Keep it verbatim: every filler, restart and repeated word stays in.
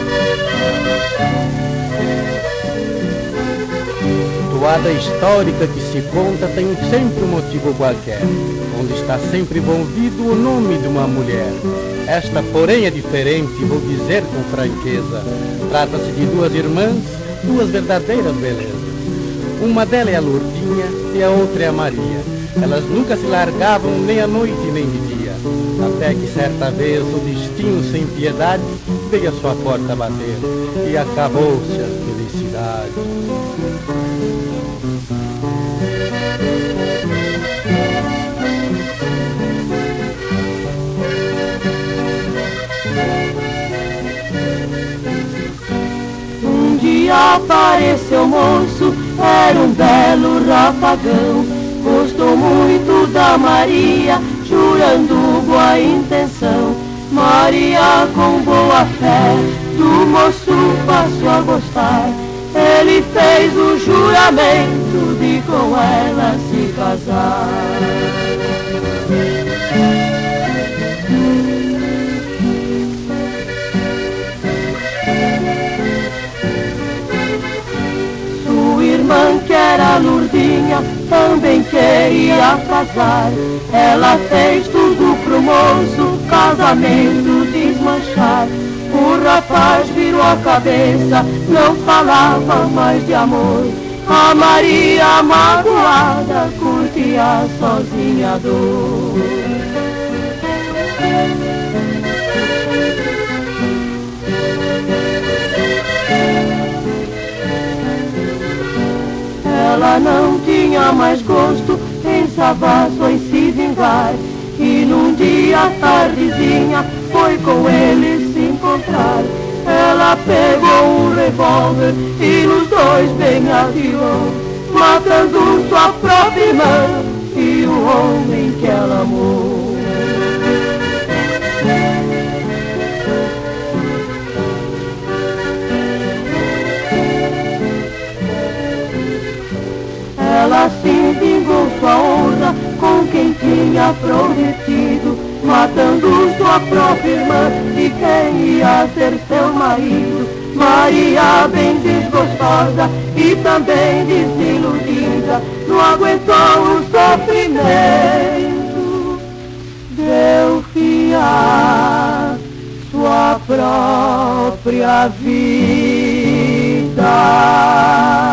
Toada histórica que se conta tem sempre um motivo qualquer, onde está sempre envolvido o nome de uma mulher. Esta, porém, é diferente, vou dizer com franqueza. Trata-se de duas irmãs, duas verdadeiras belezas. Uma delas é a Lourdinha e a outra é a Maria. Elas nunca se largavam nem à noite nem de dia, até que certa vez o destino sem piedade veio a sua porta bater e acabou-se a felicidade. Um dia apareceu moço, era um belo rapagão, gostou muito da Maria, jurando boa intenção. Maria, com boa fé, do moço passou a gostar. Ele fez o juramento de com ela se casar. Sua irmã, que era Lourdinha, também queria casar. Ela fez tudo pro moço, casamento desmanchar. O rapaz virou a cabeça, não falava mais de amor. A Maria, magoada, curtia sozinha a dor. Ela não tinha mais gosto em salvaço em se vingar, e num dia tardezinha foi com ele se encontrar. Ela pegou um revólver e nos dois bem atirou, matando sua própria irmã e o homem que ela amou. Ela assim vingou sua honra com quem tinha prometido, matando sua própria irmã e quem ia ser seu marido. Maria, bem desgostosa e também desiludida, não aguentou o sofrimento, deu fim à sua própria vida.